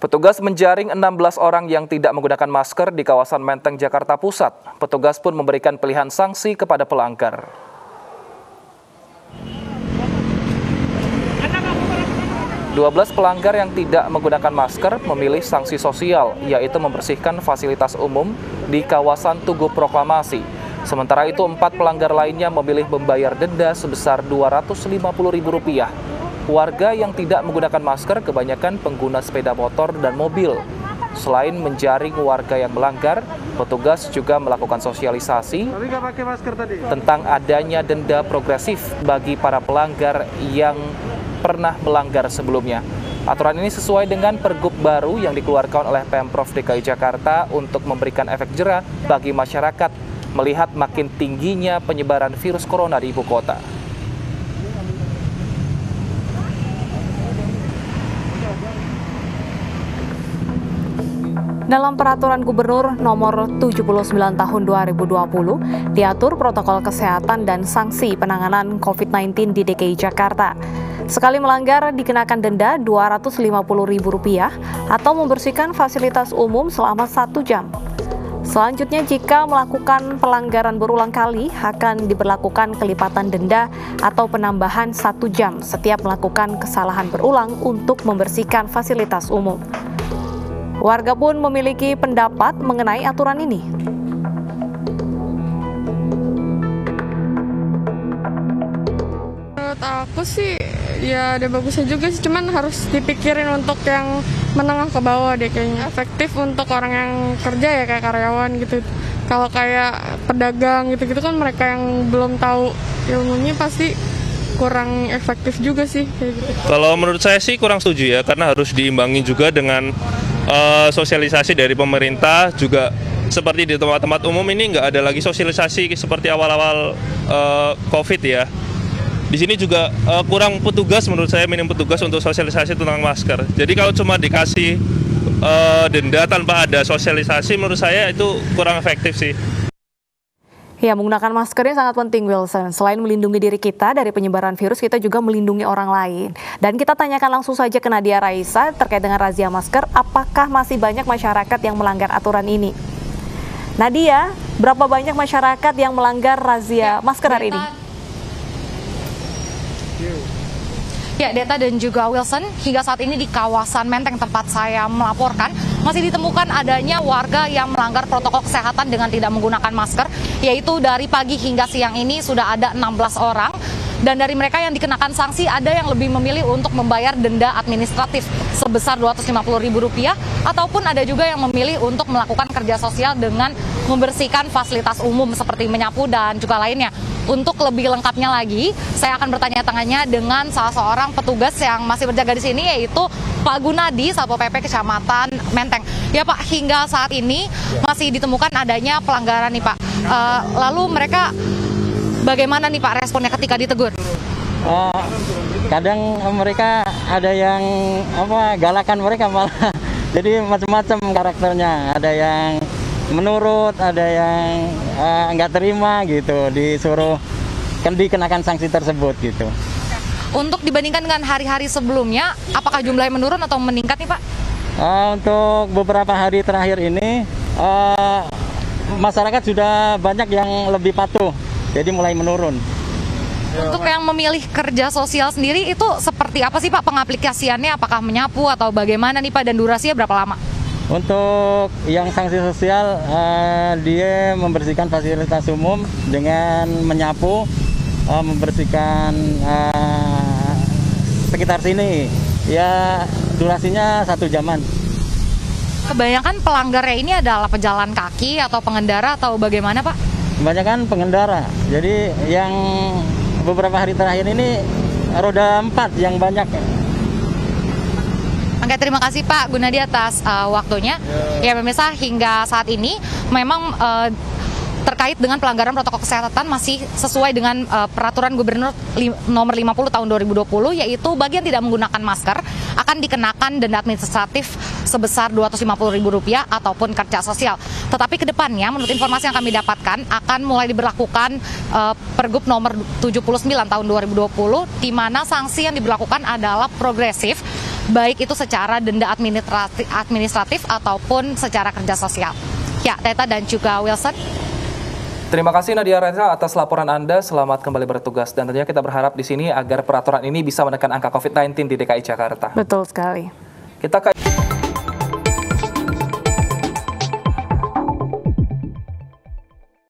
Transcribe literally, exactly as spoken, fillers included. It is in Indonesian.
Petugas menjaring enam belas orang yang tidak menggunakan masker di kawasan Menteng, Jakarta Pusat. Petugas pun memberikan pilihan sanksi kepada pelanggar. dua belas pelanggar yang tidak menggunakan masker memilih sanksi sosial, yaitu membersihkan fasilitas umum di kawasan Tugu Proklamasi. Sementara itu, empat pelanggar lainnya memilih membayar denda sebesar dua ratus lima puluh ribu rupiah. Warga yang tidak menggunakan masker kebanyakan pengguna sepeda motor dan mobil. Selain menjaring warga yang melanggar, petugas juga melakukan sosialisasi tentang adanya denda progresif bagi para pelanggar yang pernah melanggar sebelumnya. Aturan ini sesuai dengan pergub baru yang dikeluarkan oleh Pemprov D K I Jakarta untuk memberikan efek jera bagi masyarakat melihat makin tingginya penyebaran virus corona di ibu kota. Dalam Peraturan Gubernur Nomor tujuh puluh sembilan Tahun dua ribu dua puluh, diatur protokol kesehatan dan sanksi penanganan covid sembilan belas di D K I Jakarta. Sekali melanggar dikenakan denda dua ratus lima puluh ribu rupiah atau membersihkan fasilitas umum selama satu jam. Selanjutnya, jika melakukan pelanggaran berulang kali, akan diberlakukan kelipatan denda atau penambahan satu jam setiap melakukan kesalahan berulang untuk membersihkan fasilitas umum. Warga pun memiliki pendapat mengenai aturan ini. Menurut aku sih ya ada bagusnya juga sih, cuman harus dipikirin untuk yang menengah ke bawah deh kayaknya. Efektif untuk orang yang kerja ya kayak karyawan gitu. Kalau kayak pedagang gitu-gitu kan mereka yang belum tahu ilmunya pasti kurang efektif juga sih kayak gitu. Kalau menurut saya sih kurang setuju ya, karena harus diimbangi juga dengan uh, sosialisasi dari pemerintah juga. Seperti di tempat-tempat umum ini nggak ada lagi sosialisasi seperti awal-awal uh, COVID ya. Di sini juga uh, kurang petugas, menurut saya minim petugas untuk sosialisasi tentang masker. Jadi kalau cuma dikasih uh, denda tanpa ada sosialisasi, menurut saya itu kurang efektif sih. Ya, menggunakan masker ini sangat penting, Wilson. Selain melindungi diri kita dari penyebaran virus, kita juga melindungi orang lain. Dan kita tanyakan langsung saja ke Nadia Raisa terkait dengan razia masker, apakah masih banyak masyarakat yang melanggar aturan ini? Nadia, berapa banyak masyarakat yang melanggar razia masker hari ini? Ya, Deta dan juga Wilson, hingga saat ini di kawasan Menteng tempat saya melaporkan, masih ditemukan adanya warga yang melanggar protokol kesehatan dengan tidak menggunakan masker, yaitu dari pagi hingga siang ini sudah ada enam belas orang. Dan dari mereka yang dikenakan sanksi, ada yang lebih memilih untuk membayar denda administratif sebesar dua ratus lima puluh ribu rupiah, ataupun ada juga yang memilih untuk melakukan kerja sosial dengan membersihkan fasilitas umum seperti menyapu dan juga lainnya. Untuk lebih lengkapnya lagi, saya akan bertanya-tanya dengan salah seorang petugas yang masih berjaga di sini, yaitu Pak Gunadi, Satpol P P Kecamatan Menteng. Ya Pak, hingga saat ini masih ditemukan adanya pelanggaran nih Pak. Uh, lalu mereka bagaimana nih Pak responnya ketika ditegur? Uh, kadang mereka ada yang apa galakan mereka malah. Jadi macam-macam karakternya. Ada yang menurut, ada yang nggak uh, terima gitu, disuruh kan dikenakan sanksi tersebut gitu. Untuk dibandingkan dengan hari-hari sebelumnya, apakah jumlahnya menurun atau meningkat nih Pak? Uh, untuk beberapa hari terakhir ini uh, masyarakat sudah banyak yang lebih patuh, jadi mulai menurun. Untuk yang memilih kerja sosial sendiri itu seperti apa sih Pak pengaplikasiannya? Apakah menyapu atau bagaimana nih Pak, dan durasinya berapa lama? Untuk yang sanksi sosial, uh, dia membersihkan fasilitas umum dengan menyapu, uh, membersihkan uh, sekitar sini. Ya, durasinya satu jaman. Kebanyakan pelanggarnya ini adalah pejalan kaki atau pengendara atau bagaimana Pak? Kebanyakan pengendara. Jadi yang beberapa hari terakhir ini roda empat yang banyak. Oke, terima kasih Pak Gunadi atas uh, waktunya. Ya, pemirsa, hingga saat ini memang uh, terkait dengan pelanggaran protokol kesehatan masih sesuai dengan uh, Peraturan Gubernur Nomor lima puluh Tahun dua ribu dua puluh, yaitu bagi yang tidak menggunakan masker akan dikenakan denda administratif sebesar dua ratus lima puluh ribu rupiah ataupun kerja sosial. Tetapi ke depannya, menurut informasi yang kami dapatkan, akan mulai diberlakukan uh, Pergub Nomor tujuh puluh sembilan Tahun dua ribu dua puluh, di mana sanksi yang diberlakukan adalah progresif. baik itu secara denda administratif, administratif ataupun secara kerja sosial. Ya, Teta dan juga Wilson. Terima kasih Nadia Reza atas laporan Anda. Selamat kembali bertugas. Dan tentunya kita berharap di sini agar peraturan ini bisa menekan angka covid sembilan belas di D K I Jakarta. Betul sekali. Kita